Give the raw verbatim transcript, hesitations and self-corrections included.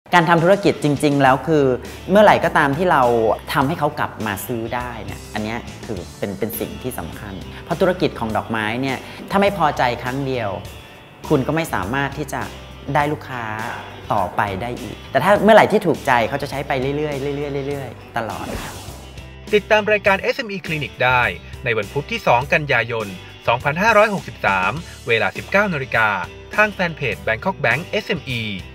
การทำธุรกิจจริงๆแล้วคือเมื่อไหร่ก็ตามที่เราทำให้เขากลับมาซื้อได้เนี่ยอันนี้คือเป็นเป็นสิ่งที่สำคัญเพราะธุรกิจของดอกไม้เนี่ยถ้าไม่พอใจครั้งเดียวคุณก็ไม่สามารถที่จะได้ลูกค้าต่อไปได้อีกแต่ถ้าเมื่อไหร่ที่ถูกใจเขาจะใช้ไปเรื่อยๆเรื่อยๆเรื่อยๆตลอดติดตามรายการ เอส เอ็ม อี Clinic ได้ในวันพุธที่สองกันยายนสองพันห้าร้อยหกสิบสามเวลา สิบเก้านาฬิกาทางแฟนเพจ Bangkok Bank เอส เอ็ม อี